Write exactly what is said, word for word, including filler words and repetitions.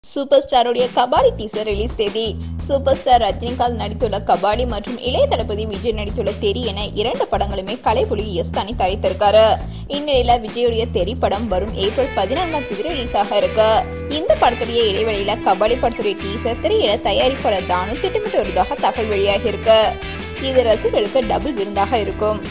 Super ஸ்டாருடைய Kabadi teaser release தேதி. Super star Rajinikanth நடித்துள்ள கபாடி மற்றும் இளைய தளபதி விஜய் நடித்துள்ள தெரி என இரண்டு படங்களுமே கலைப்புலி எஸ் தனி தயாரித்திருக்காரு. இந்நிலையில விஜயுடைய தெரி படம் வரும் ஏப்ரல் பதினான்காம் தேதி ரிலீஸ் ஆக இருக்கு. இந்த படத்துடைய இடைவெளியில கபாடி படத்துடைய டீசர் திரையிட தயாரிப்பாளர் தானு திட்டமிட்டு வருவதாக தகவல் வெளியாகி இருக்கு. இது ரசிகர்களுக்கு டபுள் விருந்தாக இருக்கும்.